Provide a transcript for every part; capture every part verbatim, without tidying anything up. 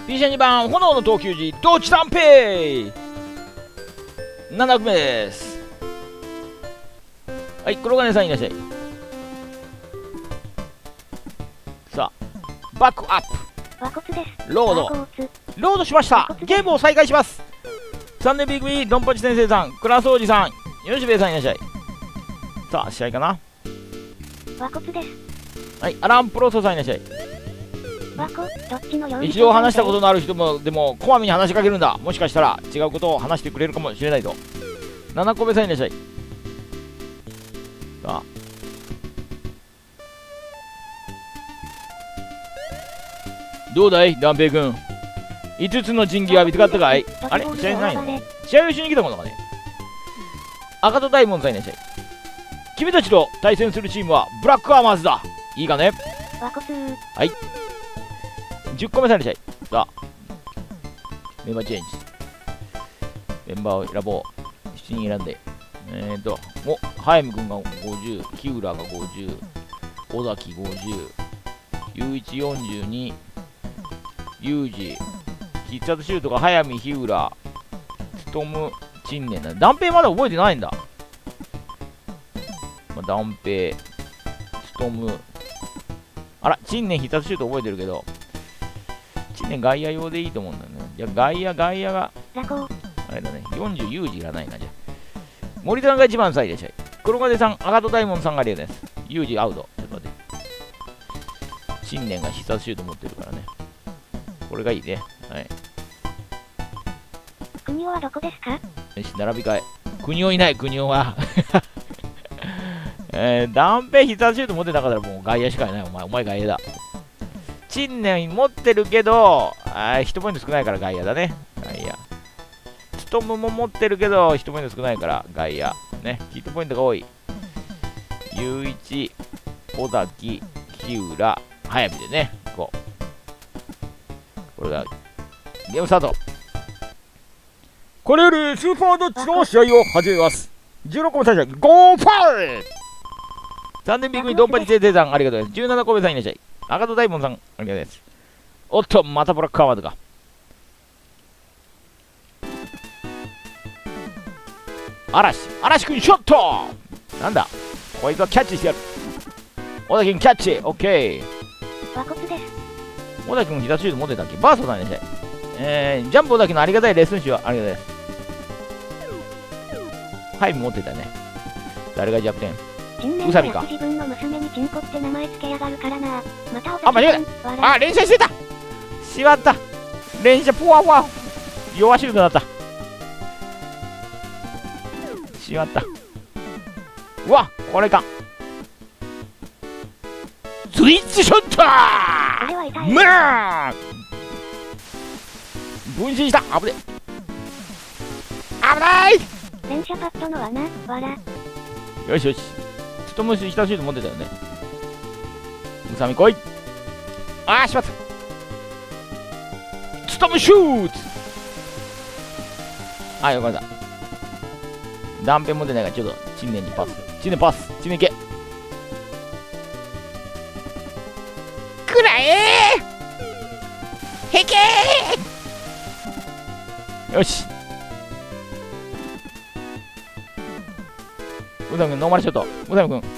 ピーシーに 番炎の投球時どっち断平ななこめです。はい、黒金さんいらっしゃい。さあバックアップロードロードしました。ゲームを再開します。さんねん ビー組ドンパチ先生さん、クラスおじさん、吉兵衛さんいらっしゃい。さあ試合かな。 和骨です。 はい、アランプロソさんいらっしゃい。 和骨どっちのよん一度話したことのある人もでもこまめに話しかけるんだ。もしかしたら違うことを話してくれるかもしれないと。ななこめさんいらっしゃい。さあどうだい、ダンペイ君。いつつの珍奇は見つかったかい。あれ試合ないの？試合をしに来たものかね。赤戸大門さんいらっしゃい。君たちと対戦するチームはブラックアーマーズだ。いいかね。はい。じゅっこめさんいらっしゃい。さあメンバーチェンジ。メンバーを選ぼう。しちにん選んで。えーと、お、ハイム君がごじゅう、キウラがごじゅう、尾崎ごじゅう、ゆういちよんじゅうに、ユージ、必殺シュートが早見、日浦、ストム、陳年だ。ダンペイまだ覚えてないんだ。まあ、ダンペイ、ストム、あら、陳年必殺シュート覚えてるけど、陳年外野用でいいと思うんだよね。じゃあ外野、外野が、あれだね、よんじゅうユージいらないな、じゃあ。森さんがいちばんさんいらっしゃい。黒金さん、赤戸大門さんがリアです。ユージアウト。ちょっと待って。新年が必殺シュート持ってるからね。これがいいね。はい。 国尾はどこですか？ よし、並び替え。国尾いない、国尾は。えー、ダンペイ必殺シュート持ってなかったらもう外野しかいない。お前、お前外野だ。新年持ってるけど、あいちポイント少ないから外野だね。外野。ストムも持ってるけど、いちポイント少ないから外野。ね、ヒットポイントが多い。ゆういち、尾崎、日浦、早見でね、こう。これが、ゲームスタート。これよりスーパードッジの試合を始めます。じゅうろっこめ最初、ゴーファイト !さんねん ビー組ドンパチ先生さん、ありがとうございます。じゅうななこめさんいらっしゃい。赤戸大門さん、ありがとうございます。おっと、またブラックアワードか。嵐、嵐君ショットなんだこいつはキャッチしてやる。小田君キャッチオッケー。 和骨です。 小田君必殺シュート持ってたっけ。バーストさんいらっしゃい。えー、ジャンプ小田君のありがたいレッスン集はありがたいです。ハイム持ってたね。誰が弱点？ウサビか。 自分の娘にチンコって名前つけやがるからな。またあ、間違えた。あ、連射してた。しまった。連射ポワポワ。弱シュートだった。しまった。うわ、これか。スイッチショットー。まあ分身した。危ね。危ない。 連射パッドの罠、わら。 よしよし。ストムシヒタシュート持ってたよね。ムサミ来い。あーしまった。ストムシュート。あ、よかった。断片持ってないからちょっと陳年にパス。陳年パス。陳年いけ。くらえーへけー。よし。宇佐美君ノーマルショット。宇佐美君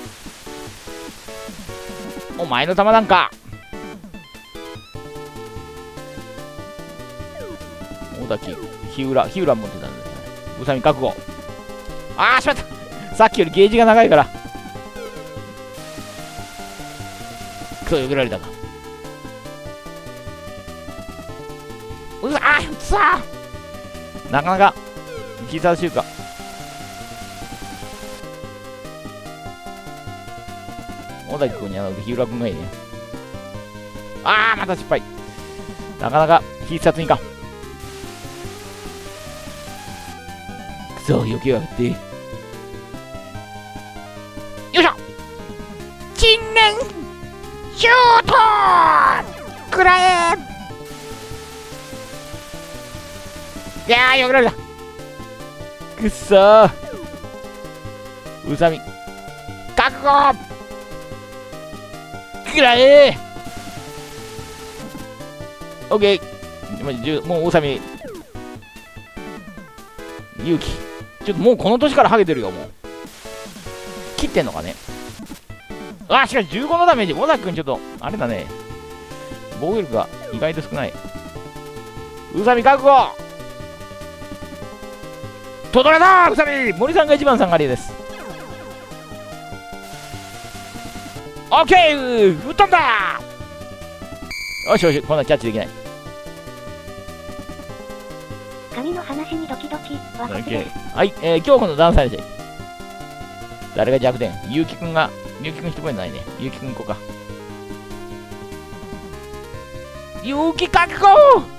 お前の球なんか。大滝日浦日浦持ってたんですね。宇佐美覚悟。あーしまった。さっきよりゲージが長いからクソよけられたか。うわあーさあなかなか必殺シュートか。小崎君にあの日浦君がいいね。あーまた失敗。なかなか必殺にか。くそよけやがって。よいしょ。陳年シュートーくらえ。いやーよけられた。くっそー。うさみ覚悟くらえー。オッケー。 今じゅもう宇佐美勇気ちょっともうこの年からハゲてるよ。もう切ってんのかね。あしかしじゅうごのダメージ。尾崎くんちょっとあれだね、防御力が意外と少ない。宇佐美覚悟届けた。宇佐美森さんが一番下がりです。オッケー吹っ飛んだ。よしよし、こんなキャッチできない。 神の話にドキドキはこっちです。 はい、えー、今日このダンサーで誰が弱点。ゆうきくんがゆうきくん一声ないね。ゆうきくん行こうか。ゆうき覚悟。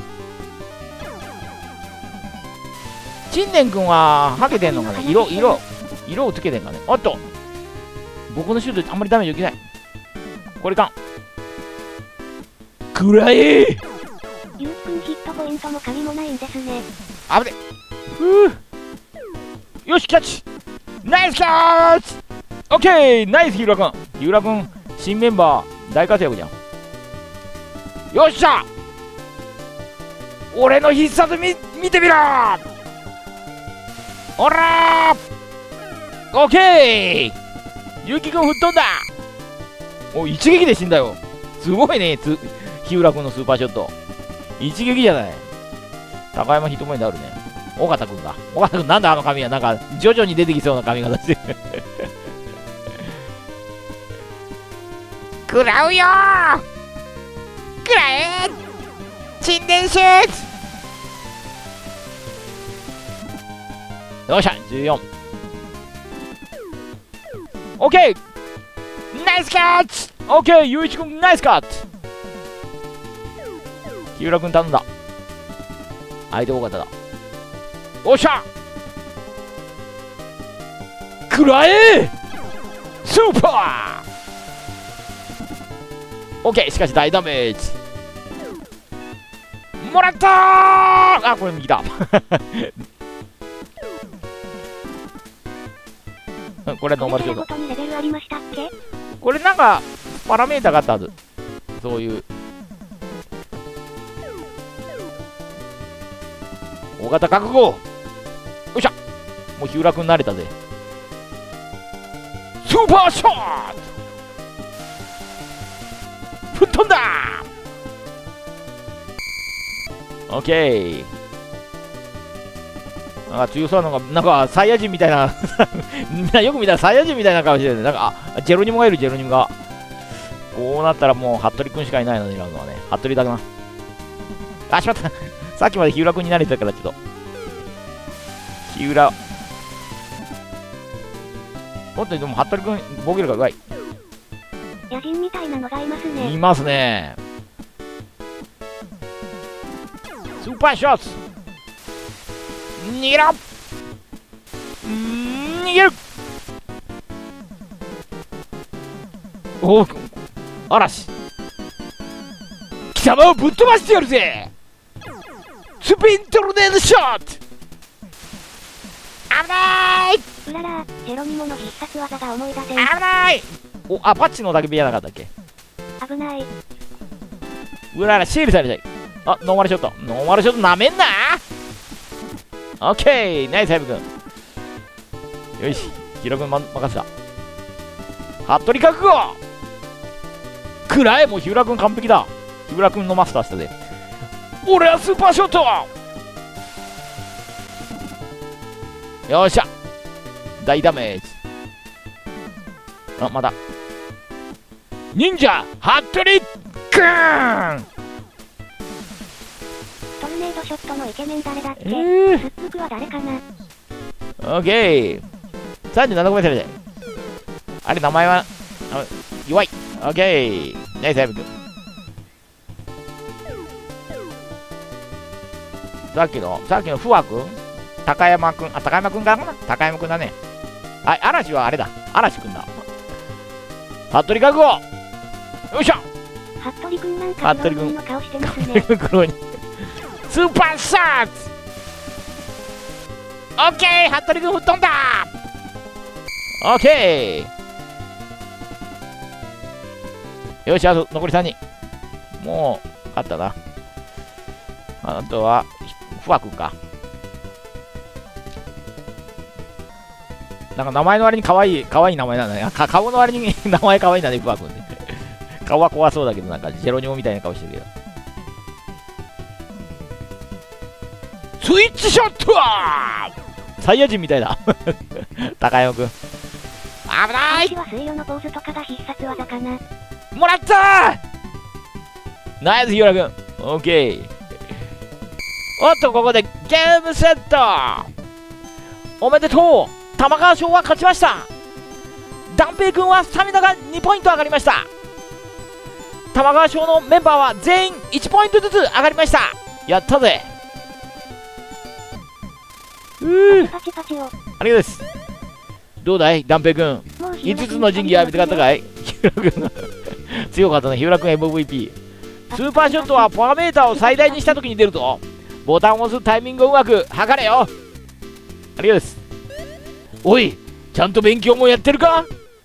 陳年くんはハゲてんのかね。色色色をつけてんかね。おっと僕のシュートあんまりダメージ受けない。これかんくらえ。 ゆうきくんヒットポイントも神もないんですね。 あぶね。ふうよしキャッチ。ナイスキャッチ。オッケーナイス日浦くん。日浦くん新メンバー大活躍じゃん。よっしゃ俺の必殺見見てみろ。おらーオッケーゆうきくん吹っ飛んだ。お一撃で死んだよ。すごいねつ日浦くんのスーパーショット一撃じゃない。高山ヒットポイントあるね。尾形くんだ。尾形くんなんだあの髪は。なんか徐々に出てきそうな髪型してる食らうよー食らえ沈殿シュート。よっしゃじゅうよん。オッケーナイスキャッチ。オッケーゆういちくんナイスカット。日浦くん頼んだ。相手尾形だ。おっしゃ食らえスーパー。オッケーしかし大ダメージもらったー。あこれ右だこれノーマルショート。これなんかパラメータがあったはず。そういう大型覚悟。よっしゃもう日浦くん慣れたぜ。スーパーショット吹っ飛んだ。オッケーなんか強そうなのがなんかサイヤ人みたいなみんなよく見たらサイヤ人みたいな顔してるね。なんかあジェロニモがいる。ジェロニモがこうなったらもう服部くんしかいないのになるのはね。服部だな。あしまったさっきまで日浦くんに慣れてたからちょっと日浦本当にでも服部くん防御力がうまい。 野人みたいなのがいますね。 いますね。スーパーショット逃げろ逃げる。おお嵐貴様をぶっ飛ばしてやるぜ。スピントルネードショット危ない。 うららジェロニモの必殺技が思い出せん。 危ない。おあパッチのだけビアなかったっけ。 危ない。 うららシールされちゃい。あノーマルショットノーマルショットなめんな。オッケーナイスハイブ君。よしヒロ君、ま、任せた。服部覚悟くらえ。もう日浦君完璧だ。日浦君のマスターしたぜ。俺はスーパーショットよっしゃ大ダメージ。あまだ忍者服部くん。 トルネードショットのイケメン誰だっけ。 えー、 すっぷくは誰かな。 オッケーさんじゅうななこめされてあれ名前はあ弱い。オッケーナイスハイブ君。さっきのさっきのフワ君高山君あ高山君かな高山君だね。あ嵐はあれだ嵐君だ。服部覚悟よっしゃ服部君なんか服部君の顔してますね黒にスーパーシャツオッケー服部君吹っ飛んだ。オッケーよしあと残りさんにんもう勝ったな。 あとはふわくんか。なんか名前の割に可愛い可愛い名前なんだね。か顔の割に名前可愛いんだね、ふわくんって。顔は怖そうだけど、なんかジェロニモみたいな顔してるけど。スイッチショットはサイヤ人みたいだ。高山くん。危ない。 は水路のポーズとかが必殺技かな。 もらったー。ナイス、日浦くん。オッケー。おっと、ここでゲームセット。おめでとう。玉川賞は勝ちました。段平くんはスタミナがにポイント上がりました。玉川賞のメンバーは全員いちポイントずつ上がりました。やったぜ。うー、 パチパチを。 ありがとうです。どうだい段平くん、いつつの神器浴びてかったかい。日浦くんが強かったね。日浦くん エムブイピー。スーパーショットはパワーメーターを最大にした時に出ると、ボタンを押すタイミングをうまく測れよ。ありがとうです。おい、ちゃんと勉強もやってるか。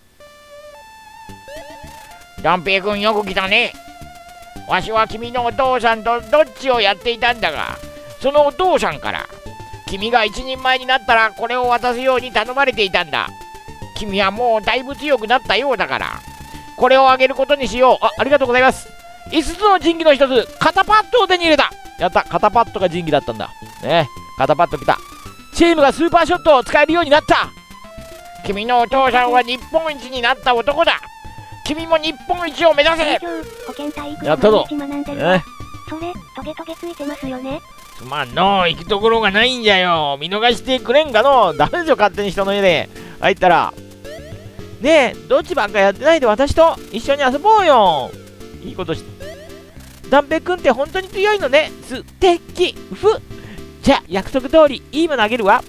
段平くんよく来たね。わしは君のお父さんとどっちをやっていたんだが、そのお父さんから君が一人前になったらこれを渡すように頼まれていたんだ。君はもうだいぶ強くなったようだからこれをあげることにしよう。あ、ありがとうございます。いつつの神器の一つ、肩パッドを手に入れた。やった、肩パッドが神器だったんだね。肩パッドきた。チームがスーパーショットを使えるようになった。君のお父さんは日本一になった男だ。君も日本一を目指せ。やったぞ。え、 それトゲトゲついてますよね。 すまんの、行くところがないんじゃよ。見逃してくれんかの。ダメでしょ、勝手に人の家で入ったら。ねえ、どっちばっかやってないで私と一緒に遊ぼうよ。いいことして。段平くんって本当に強いのね。素敵。ふ。じゃあ約束通りいいものあげるわ。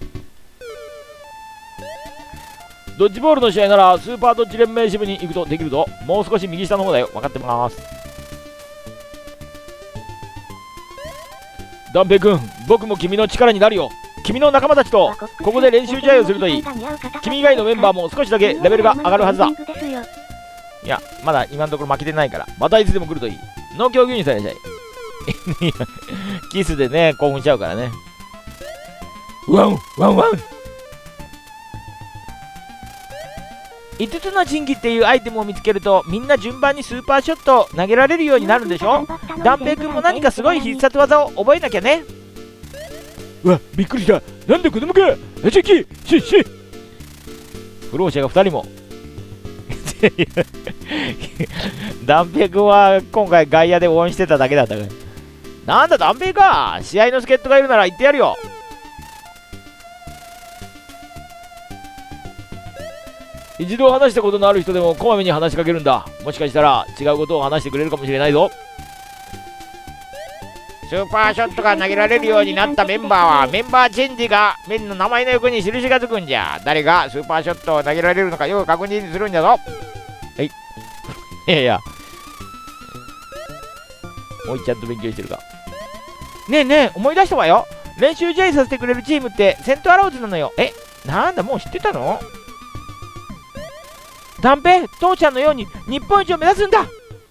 ドッジボールの試合ならスーパードッジ連盟支部に行くとできるぞ。もう少し右下の方だよ。分かってます。段平くん、僕も君の力になるよ。君の仲間たちとここで練習試合をするといい。君以外のメンバーも少しだけレベルが上がるはずだ。いや、まだ今のところ負けてないから、またいつでも来るといい。農協牛乳されちゃい。キスでね、興奮しちゃうからね。ワンワンワン。いつつの神器っていうアイテムを見つけるとみんな順番にスーパーショットを投げられるようになるんでしょ。段平くんも何かすごい必殺技を覚えなきゃね。うわ、びっくりした。なんで子供か。えちきシッシッ。不老者がふたりも。段平くんは今回外野で応援してただけだったから。なんだ段平か。試合の助っ人がいるなら言ってやるよ。一度話したことのある人でもこまめに話しかけるんだ。もしかしたら違うことを話してくれるかもしれないぞ。スーパーショットが投げられるようになったメンバーはメンバーチェンジが面の名前の横に印がつくんじゃ。誰がスーパーショットを投げられるのかよく確認するんじゃぞ。はい。いやいや、もういちゃんと勉強してるか。ねえねえ、思い出したわよ。練習試合させてくれるチームってセントアローズなのよ。え、なんだ、もう知ってたの。段平、父ちゃんのように日本一を目指すんだ。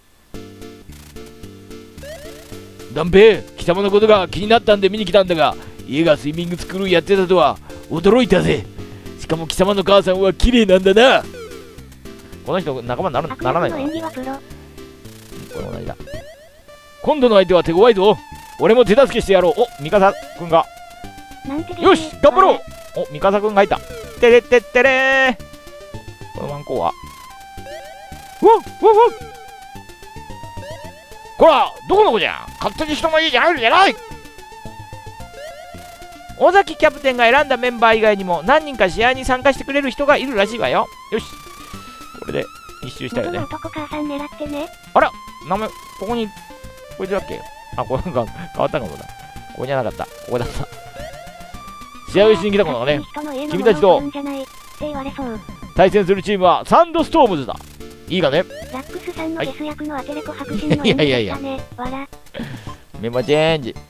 段平、貴様のことが気になったんで見に来たんだが、家がスイミングスクールやってたとは驚いたぜ。しかも貴様の母さんは綺麗なんだな。この人仲間にならならないのかな。これ同じだ。今度の相手は手強いぞ。俺も手助けしてやろう。お、ミカサくんが。よし、頑張ろう。お、ミカサくんがいた。てれってってれー。このワンコはワンワンワン。こら、どこの子じゃ。勝手に人の家に入るんじゃない。尾崎キャプテンが選んだメンバー以外にも何人か試合に参加してくれる人がいるらしいわよ。よし、これで一周したよね。あら、名前ここにこれだっけ。あ、これなんか変わったかもだ。ここじゃなかった。ここだった。試合をしに来たことがね。君たちと対戦するチームはサンドストームズだ。いいかね。 ザックスさんのゲス役のアテレコ白人のいやいやいや、 メンバーチェンジ。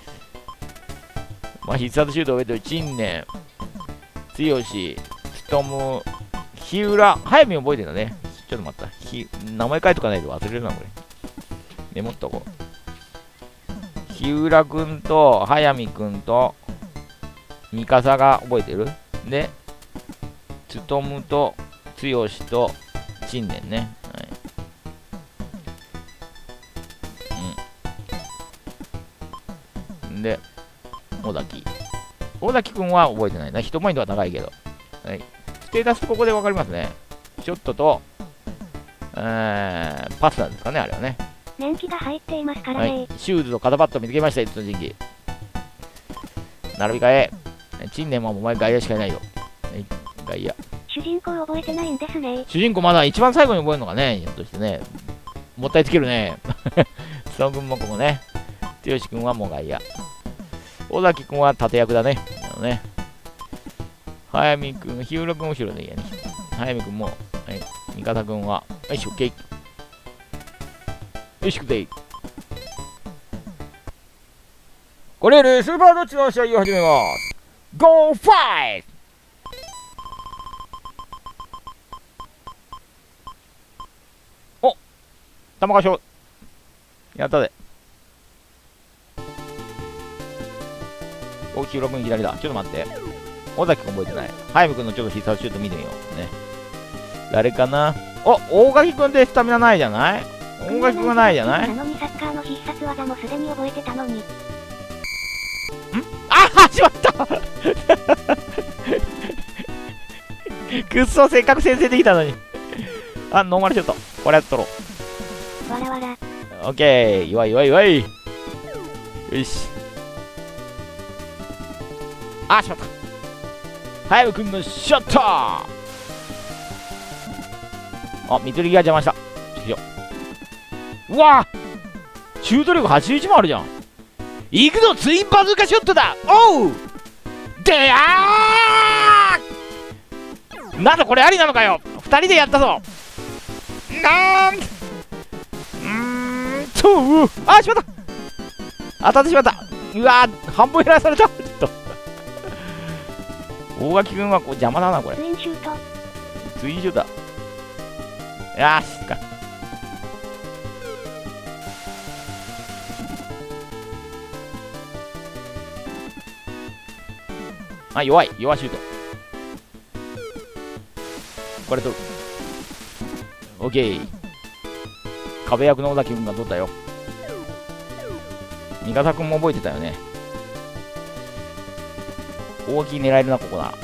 まあ必殺シュートを受けてる陳年、剛、ストム、日浦、早見覚えてるんだね。ちょっと待った。ひ名前書いとかないと忘れるな、これ。メモっとこう。 日浦くんと早見くんと三笠が覚えてる？で、つとむと剛と陳年ね。はい、うん。で、小崎。小崎くんは覚えてないな。ヒットポイントは高いけど。はい。ステータスここで分かりますね。ショットと、えー、パスなんですかね、あれはね。 年季が入っていますからね。 はい、シューズと肩パッド見つけました、いつの神器。並び替え。陳年はお前外野しかいないよ。はい、外野。 主人公覚えてないんですね。 主人公まだ一番最後に覚えるのがね、ひょっとしてね。もったいつけるね。須藤君もここね。剛君はもう外野。尾崎君は縦役だね。あのね。早見君、日浦君後ろでいいやね。早見君も、はい、味方君は、よし、オッケー。よし、くてい。これよりスーパードッジの試合を始めます。ゴーファイト！お、玉川賞。やったで。お、日浦君左だ。ちょっと待って。尾崎君覚えてない。早見君のちょっと必殺シュート見てみよう。ね。誰かな？お、大垣君ってスタミナないじゃない？大垣君がないじゃない？ なのにサッカーの必殺技もすでに覚えてたのに。ん？ ああ、しまったくっそ、せっかく先制できたのに。あ、ノーマルショット。これやっとろう。 わらわら。 オッケー。弱い弱い弱い。よし。あ、しまった。早く君のショット。あ、見取りが邪魔した。うわぁ、シュート力はちじゅういちもあるじゃん。行くぞ、ツインバズーカショットだ。おうであー、なんだこれありなのかよ。二人でやったぞ。なんうーんと、あー、しまった。当たってしまった。うわー、半分減らされた。ちょっと大垣君はこう邪魔だな、これ。 ツインシュート。 ツインシュートだ。よし、か。あ、弱い。弱シュート。これ取る。オッケー。壁役の尾崎君が取ったよ。味方君も覚えてたよね。大きい狙えるな、ここだ。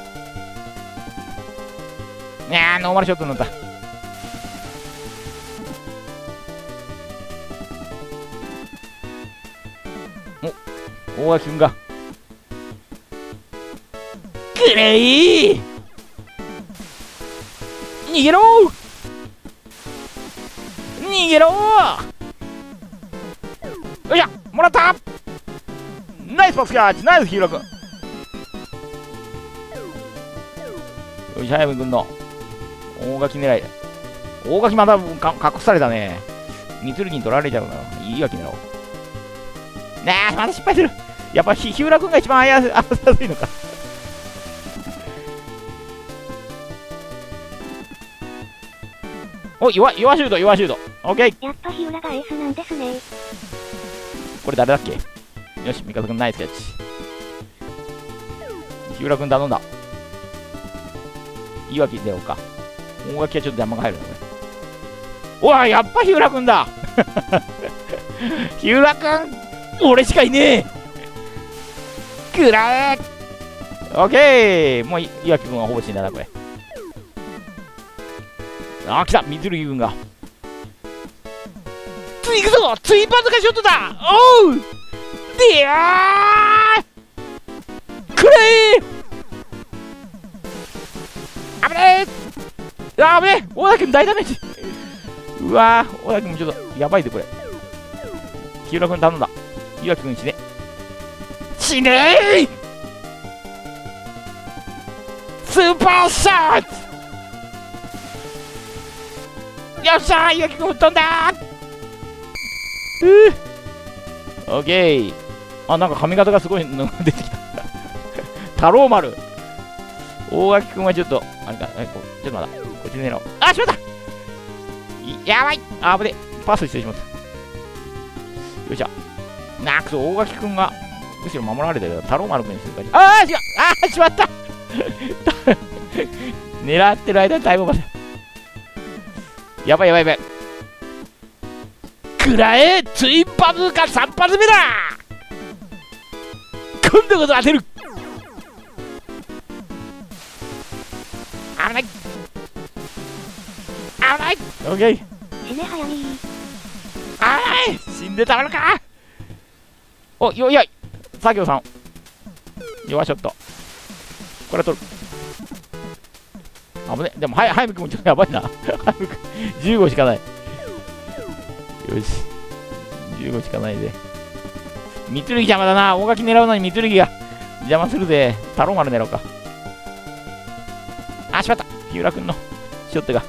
いやー、ノーマルショットになった。お、大垣君が。くれい逃げろ逃げろよいしょもらったナイスパスキャッチナイス日浦君。よいしょ、早見君の大垣狙い。大垣まだか隠されたね。三剣に取られちゃうな。いいわけ狙おう。なあ、まだ失敗する。やっぱ日浦君が一番あやすいのか。お、弱い、弱シュート、弱シュート。オッケー。 やっぱ日浦がエースなんですね。 これ誰だっけ？よし、味方君ナイスキャッチ。日浦君頼んだ。いいわけ出ようか。大垣はちょっと邪魔が入るのね。おわ、やっぱ日浦君だ日浦君俺しかいねえくらえオッケーもう岩城君はほぼ死んだな、これ。あー、来た水瑠君が。ついくぞツインバズカショットだおうでやーくれー危ねえあー危ねえ小田君大ダメージうわー小田君もちょっとやばいでこれ。日浦君頼んだ。岩城君死ね死ねースーパーショットよっしゃー岩城君吹っ飛んだーオッケー。あ、なんか髪型がすごいのが出てきた太郎丸大垣君はちょっとあれか、えこちょっと待った、こっち狙おう。あ、しまったやばいあぶねパスしてしまった。よいしょなくそ、大垣くんがむしろ守られてるから太郎丸くんにするか。ああ違う、ああしまった狙ってる間にタイムまでやばいやばいやばい。くらえツインバズーカさん発目だ。今度こそ当てる。危ない危ないオッケー。 死ね早に。 あーい死んでたまるか。およいよい作業さん弱ショット。これは取る。危ね。でもはや早くもちょっとやばいな早くじゅうごしかない。よしじゅうごしかないで。三剣邪魔だな。大垣狙うのに三剣が邪魔するぜ。太郎丸狙おうか。あしまった。日浦君のショットが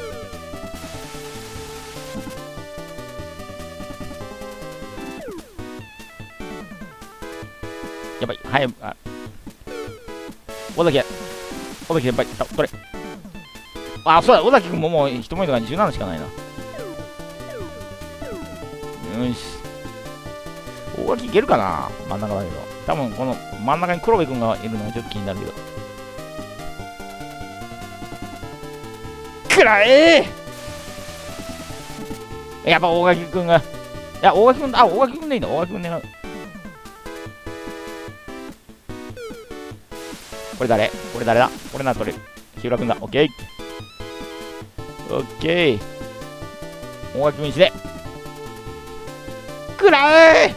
やばい。早くあ尾崎尾崎先輩取れ。あそうだ尾崎君ももう一文字がじゅうななしかないな。よし大垣いけるかな。真ん中だけど多分この真ん中に黒部君がいるのがちょっと気になるけど。くらえーやっぱ大垣君がいや大垣君あ大垣君でいいんだ。大垣君狙う。これ誰これ誰だこれなら取れる。日浦君だ。オッケーオッケー。大垣君してくらえ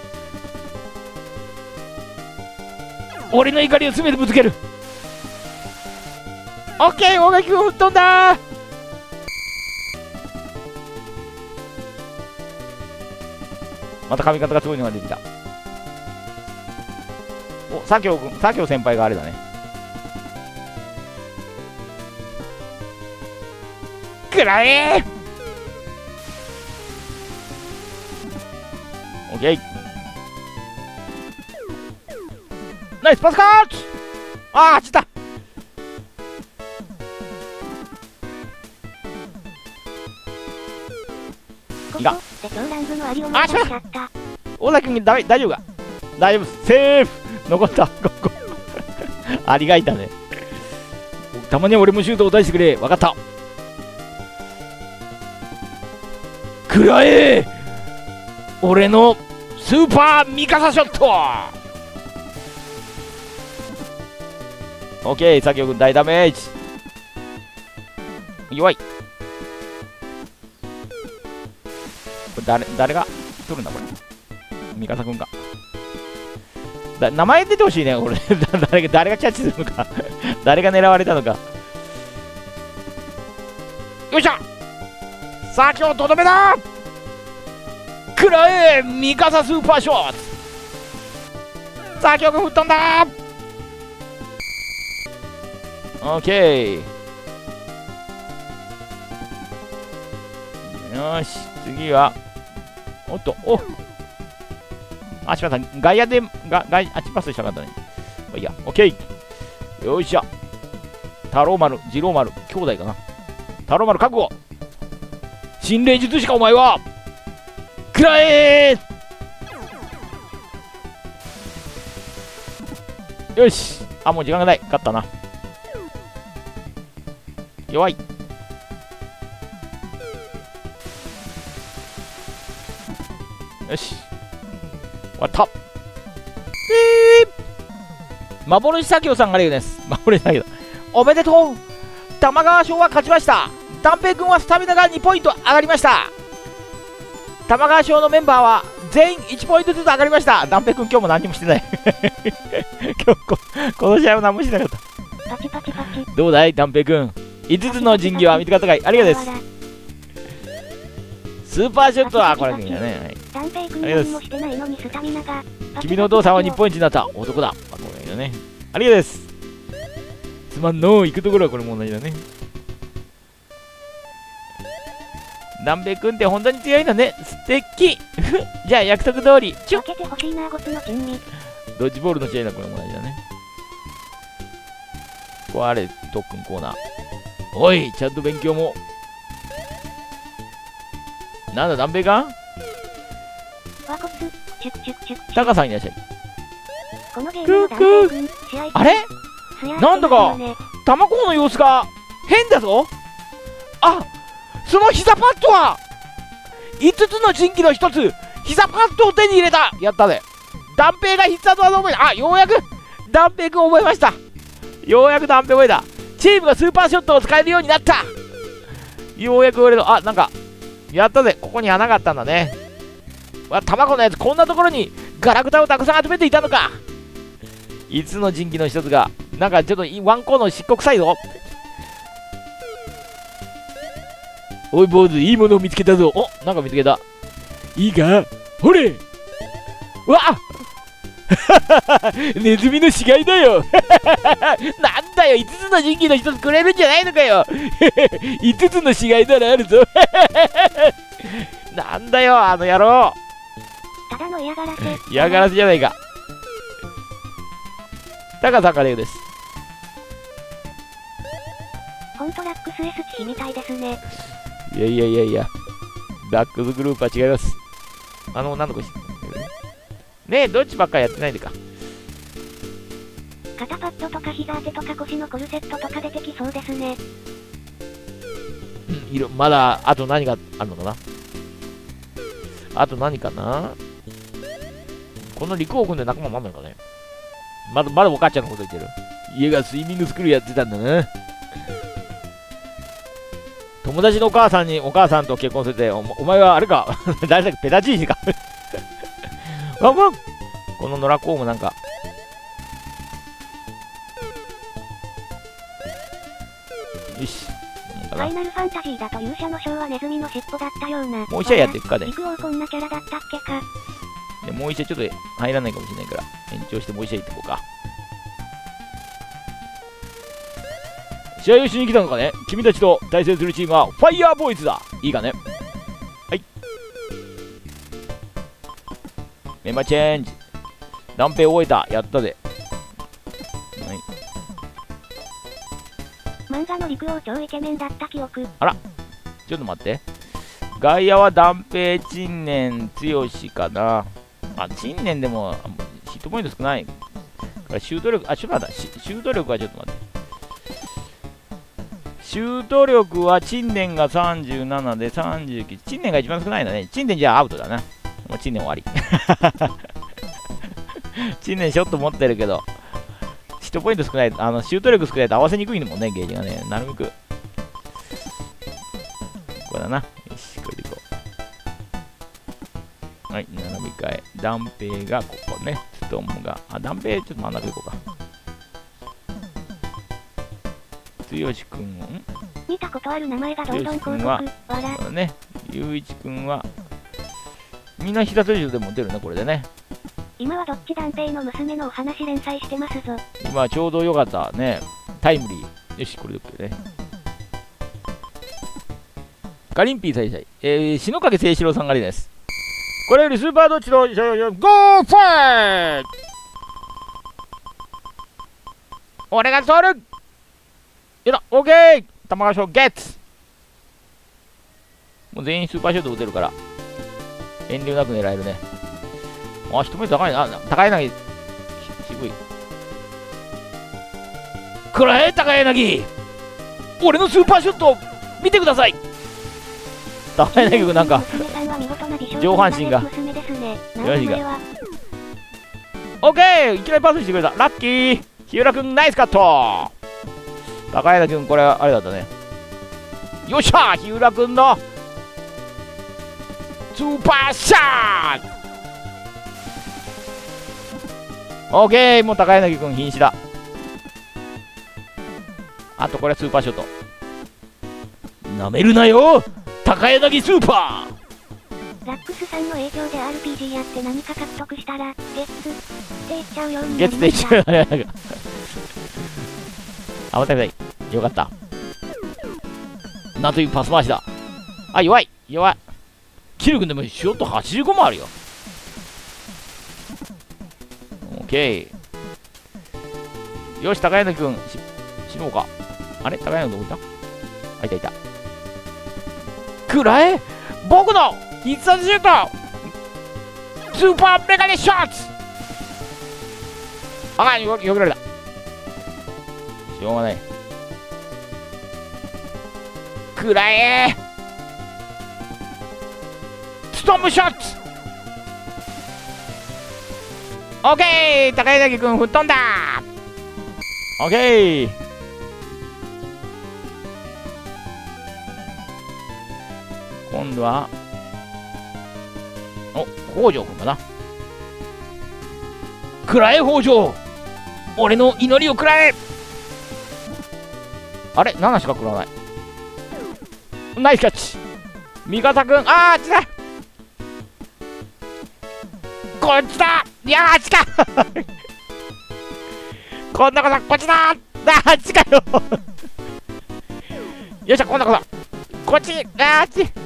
俺の怒りをすべてぶつける。オッケー大垣君吹っ飛んだー。また髪型がすごいのが出てきた。お佐京君佐京先輩があれだね。くらえーオッケーナイスパスカーチ。ああ散った。いいかあしまった尾崎君大丈夫か。大丈夫セーフ残ったここありがいたね。たまには俺もシュートを打たせてくれ。分かった。くらえ俺のスーパーミカサショット。オッケー佐京君大ダメージ弱い。これ誰誰が取るんだこれ。ミカサ君か。だ名前出てほしいね俺誰が誰がキャッチするのか誰が狙われたのか。よっしゃさあ今日とどめだ。くらえミカサスーパーショット。さあ今日君吹っ飛んだ。オッケーよし次はおっとおあしまった外野でが外あっちパスしたかったね。いやオッケーよいしょ。太郎丸次郎丸兄弟かな。太郎丸覚悟心霊術師かお前は。くらえーよしあもう時間がない。勝ったな。弱いよし終わった。ピー幻作業さんがレグです。幻作業おめでとう。玉川賞は勝ちました。断平君はスタミナがにポイント上がりました。玉川賞のメンバーは全員いちポイントずつ上がりました。断平君今日も何もしてない今日 こ, この試合も何もしなかった。 パチパチパチどうだい断平君いつつの神器は見つかったかい。ありがとうです。スーパーショットはこれ君だね。はい、 断平君何もしてないのにスタミナが。 君のお父さんは日本一になった男だ。あこれだね。ありがとうです。すまんの行くところはこれも同じだね。南米君って本当に強いのね。素敵じゃあ約束通りちょっけてほしいなゴツの珍味。 ドッジボールの試合だこれも同じだね。ここはあれ特訓コーナー。おいちゃんと勉強も。なんだ南米かわこつチュクチュクチュクチュク。 タカさんいらっしゃい。 このゲームの男性君、試合あれ試合なんだかしてますよね。 卵の様子が変だぞ。あ、その膝パッドはいつつの神器のひとつ、膝パッドを手に入れた。やったぜ。断平が必殺技を覚えた。あ、ようやく断平君覚えました。ようやく断平覚えた。チームがスーパーショットを使えるようになった。ようやく俺の、あ、なんかやったぜ。ここに穴があったんだね。わ、卵のやつこんなところにガラクタをたくさん集めていたのか。いつつの神器のひとつがなんかちょっとワンコーの漆黒臭いぞ。おい坊主、いいものを見つけたぞ。お、なんか見つけた。いいか、ほれ。うわっネズミの死骸だよなんだよ、いつつの神器のひとつくれるんじゃないのかよいつつの死骸ならあるぞなんだよ、あの野郎。 ただの嫌がらせ。 嫌がらせじゃないか。タカさんから言うです。 ほんとラックス S 騎士みたいですね。 いやいやいやいや、ラックスグループは違います。あの女の子しねえ、どっちばっかりやってないでか。 肩パッドとか膝当てとか腰のコルセットとか出てきそうですね。 うん、いろまだあと何があるのかな。あと何かな。この陸王君で仲間もあんのかね。まだまだお母ちゃんのこと言ってる。家がスイミングスクールやってたんだな。友達のお母さんにお母さんと結婚するって、お, お前はあれか誰だっけ、ペダチージかワンワン。この野良コウもなんかよし、 ファイナルファンタジーだと勇者の章はネズミの尻尾だったような。 もう一試合やっていくかね。 陸王こんなキャラだったっけか。 でもう一試合ちょっと入らないかもしれないから延長してもう一試合いってこうか。試合をしに来たのかね。君たちと対戦するチームはファイヤーボーイズだ。いいかね。はい、メンバーチェンジ。断平終えた。やったぜ。はい、 漫画の陸王超イケメンだった記憶。 あら、ちょっと待って。外野は断平、陳年、剛かな。あ、陳年でもヒットポイント少ないからシュート力、あ、ちょっと待った。シュート力はちょっと待って。シュート力は陳年がさんじゅうななでさんじゅうきゅう。陳年が一番少ないんだね。陳年じゃあアウトだな。もう陳年終わり。陳年ショット持ってるけど、ヒットポイント少ない、あのシュート力少ないと合わせにくいのもんね、ゲージがね。なるべく。これだな。よし、これでいこう。はい、並び替え。断平がここね。ストームが。あ、断平ちょっと真ん中行こうか。剛くんを見たことある名前がどんどん広告。 はわら。 これね。ゆういちくんはみんな膝とじで持てるね、これでね。 今はどっち断平の娘のお話連載してますぞ。 今ちょうどよかったね。タイムリー。よし、これで OK ね。ガリンピー再生。えー、篠影清志郎さんがりです。これよりスーパーどっちのゴーファイト。俺が取る。やだ、オッケー。玉川賞ゲッツ。もう全員スーパーショット打てるから遠慮なく狙えるね。あ、一目高いな。高柳渋い。くらえ、高柳。俺のスーパーショット見てください。高柳君なんか上半身がよしがオッケー。いきなりパスしてくれた。ラッキー。日浦君ナイスカット。高柳君これあれだったね。よっしゃー。日浦君のスーパーシャート。オッケー。もう高柳君瀕死だ。あとこれスーパーショット。なめるなよ高柳スーパー。ラックスさんの影響で アールピージー やって何か獲得したらゲッツって言っちゃうようになりました。ゲッツって言っちゃうあ、待ってください。よかった。なんというパス回しだ。あ、弱い弱い。キル君でもショットはちじゅうごもあるよ。オッケー。よし、高柳君し死のうか。あれ高柳どこいた？あ、いたいた。くらえ僕の必殺シュートスーパーメガネショッツ。ああ、よよけられた。しょうがない。くらえストームショッツ。オッケー、高柳君吹っ飛んだ。オッケー。今度はお北条君かな。くらえ北条、俺の祈りをくらえ。あれななしか食らわない。ナイスキャッチ。味方君、あーあっちだ、こっちだ。いやーあっちかこんなことこっちだ。ああっちかよよっしゃ、こんなことこっち。あーあっち。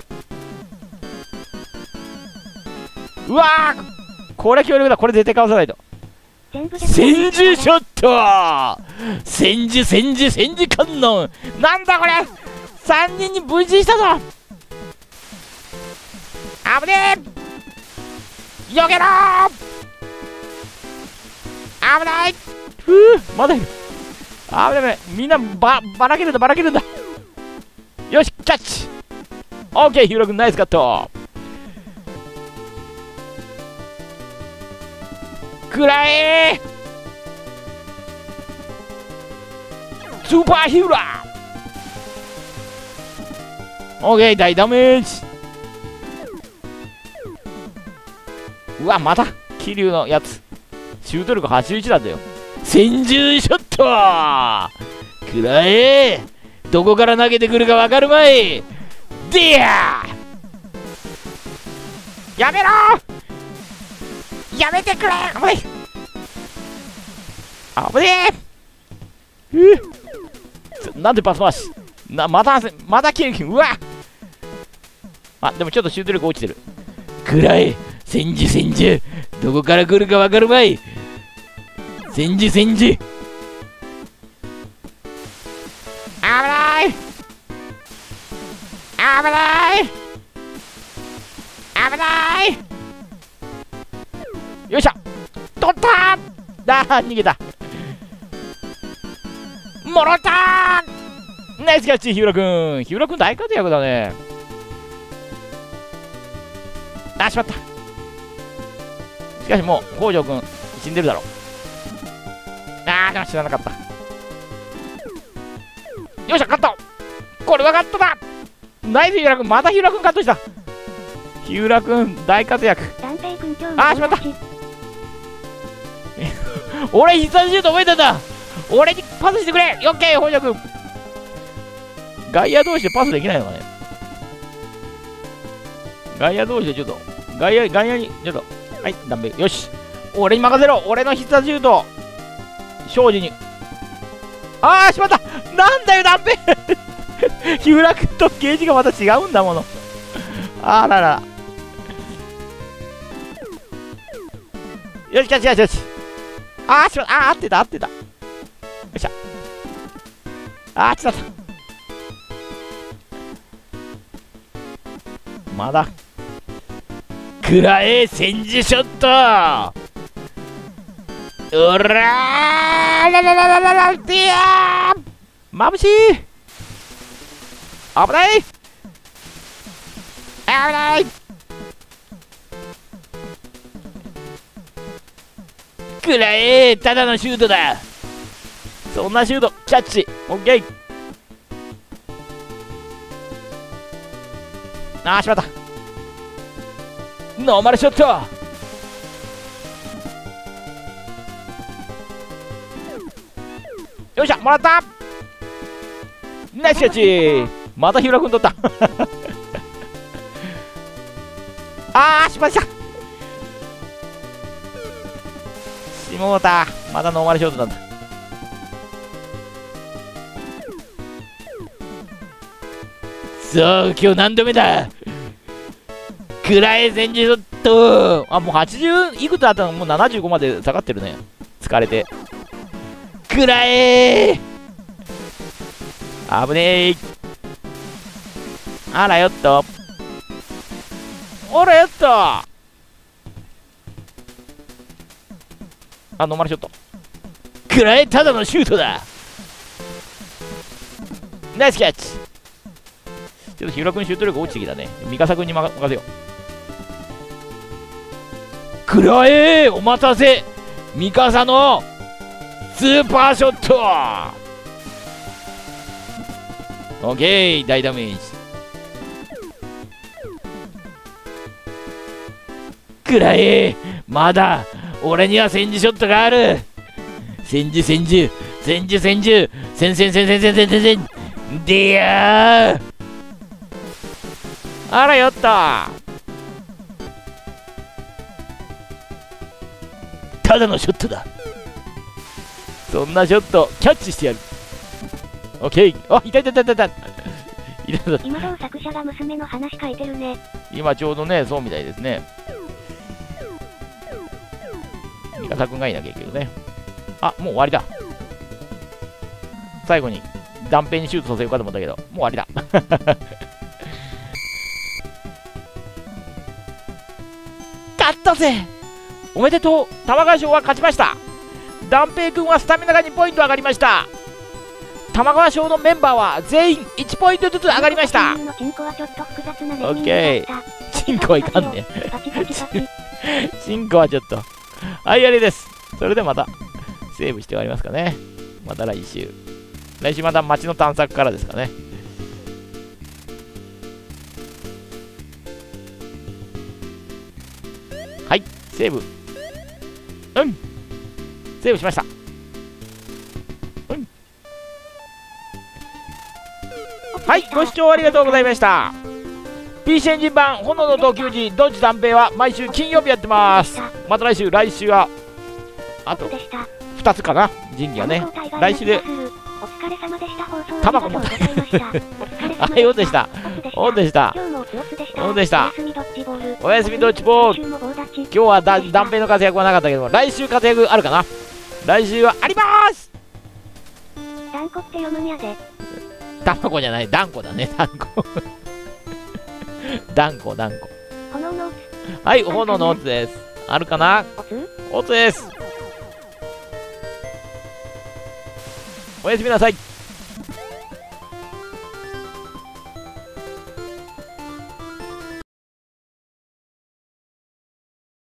うわー、これ強力だ。これ絶対かわさないと。千住ショット。千住千住千住観音。なんだこれ、さんにんに無事したぞ。あぶねえ、よけろー。危ない。ふう、まだいる。あぶねえ、みんなばばらけるんだばらけるんだ。よし、キャッチ。オッケー、ヒューロ君ナイスカット。くらえスーパーヒーロー。オーケー、大ダメージ。うわ、また桐生のやつシュート力はちじゅういちなんだよ。千住ショット。くらえ、どこから投げてくるかわかるまい。でややめろやめてくれ。危ない危ねえ。なんでパス回しな。またまたキルキン。うわあ、でもちょっとシュート力落ちてる。くらえ千住千住、どこから来るかわかるまい。千住千住、危ない危ない危ない。よいしょ、取ったー。あー逃げた。もらったー。ナイスキャッチ、日浦君。日浦君大活躍だね。あーしまった。しかしもう北条君死んでるだろ。あーでも知らなかった。よっしゃ、勝った。これは勝っただ。ナイス日浦君。また日浦君カットした。日浦君大活躍。あーしまった。俺必殺シュート覚えたんだ。俺にパスしてくれ。オッケー、北条君。外野同士でパスできないのかね。外野同士でちょっと外野外野にちょっと、はい、ダメ。よし、俺に任せろ。俺の必殺シュート庄司に。あーしまった。なんだよダメ日浦君とゲージがまた違うんだもの。あらら。よし、よしよしよし。あーしまった。あー合ってた合ってた。よっしゃ。あーちょっとまだくらえ千住ショット。うらーららららららってやー、まぶしい。危ない危ない。くらえ、ただのシュートだ。そんなシュートキャッチ。オッケー。あーしまった。ノーマルショット。よっしゃ、もらった。ナイスキャッチ。また日浦君取ったあーしまった。しもうた。またノーマルショットなんだ。そう、今日何度目だ。くらえ千住ショット。あ、もうはちじゅういくつあったの。もうななじゅうごまで下がってるね。疲れて。くらえー、危ねえ。あらよっと。おらよっと。 あ、ノーマルショット。くらえ、ただのシュートだ。ナイスキャッチ。ちょっと日浦君シュート力落ちてきたね。三笠君に任せよう。くらえ、お待たせ。三笠のスーパーショット。オッケー、大ダメージ。くらえ、まだ俺には戦時ショットがある。戦時戦時戦時戦時戦戦戦戦戦戦戦戦でやー。あらよった。ただのショットだ。そんなショットキャッチしてやる。オッケー。あ、いたいたいたいたいた。 今どう作者が娘の話書いてるね。 今ちょうどね、そうみたいですね。三笠君がいなきゃいけどね。あ、もう終わりだ。最後に断片にシュートさせようかと思ったけど、もう終わりだ。勝ったぜ。おめでとう。玉川賞は勝ちました。断平君はスタミナがにポイント上がりました。玉川賞のメンバーは全員いちポイントずつ上がりました。オッケー。チンコはいかんね。チンコはちょっと。はい、あれです。それでまたセーブして終わりますかね。また来週。来週また街の探索からですかね。はい、セーブ。うん。セーブしました。うん。はい、ご視聴ありがとうございました。ピーシー エンジン版炎の闘球時ドッジ断平は毎週金曜日やってます。また来週、来週はあとふたつかな、神器はね。来週でタバコもあ、よでした。おでした。おでした。おやすみドッジボール。今日は断平の活躍はなかったけど、来週活躍あるかな。来週はありまーす。 断固って読むんやで。 卵じゃない、断固だね、断固。断固、断固。 炎のオツ。 はい、炎のオツです。あるかな。 オツオツです。おやすみなさい。